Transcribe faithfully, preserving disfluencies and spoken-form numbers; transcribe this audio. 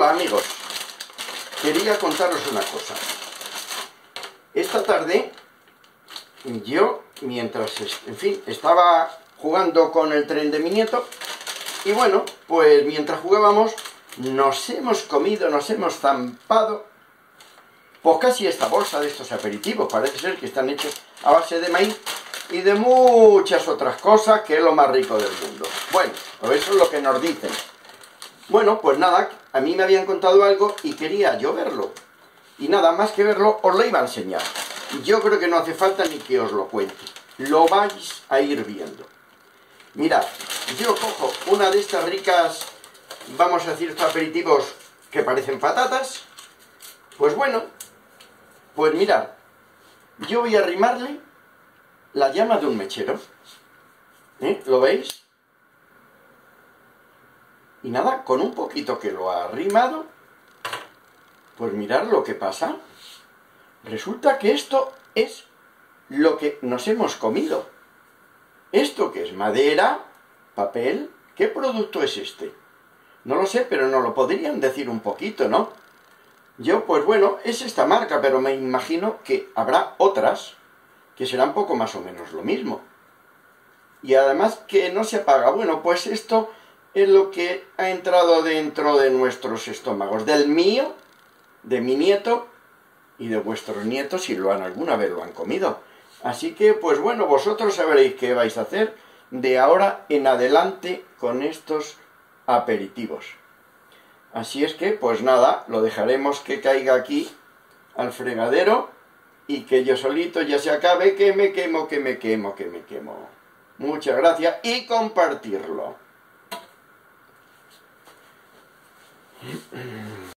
Hola amigos, quería contaros una cosa. Esta tarde yo, mientras, en fin, estaba jugando con el tren de mi nieto, y bueno, pues mientras jugábamos nos hemos comido, nos hemos zampado pues casi esta bolsa de estos aperitivos. Parece ser que están hechos a base de maíz y de muchas otras cosas, que es lo más rico del mundo. Bueno, pues eso es lo que nos dicen. Bueno, pues nada, a mí me habían contado algo y quería yo verlo. Y nada más que verlo, os lo iba a enseñar. Yo creo que no hace falta ni que os lo cuente. Lo vais a ir viendo. Mirad, yo cojo una de estas ricas, vamos a decir, estos aperitivos que parecen patatas. Pues bueno, pues mirad, yo voy a arrimarle la llama de un mechero. ¿Eh? ¿Lo veis? Y nada, con un poquito que lo ha arrimado, pues mirad lo que pasa. Resulta que esto es lo que nos hemos comido. ¿Esto qué es? ¿Madera? ¿Papel? ¿Qué producto es este? No lo sé, pero nos lo podrían decir un poquito, ¿no? Yo, pues bueno, es esta marca, pero me imagino que habrá otras que serán poco más o menos lo mismo. Y además que no se apaga. Bueno, pues esto es lo que ha entrado dentro de nuestros estómagos. Del mío, de mi nieto y de vuestros nietos, si lo han alguna vez lo han comido. Así que, pues bueno, vosotros sabréis qué vais a hacer de ahora en adelante con estos aperitivos. Así es que, pues nada, lo dejaremos que caiga aquí al fregadero y que yo solito ya se acabe, que me quemo, que me quemo, que me quemo. Muchas gracias y compartirlo.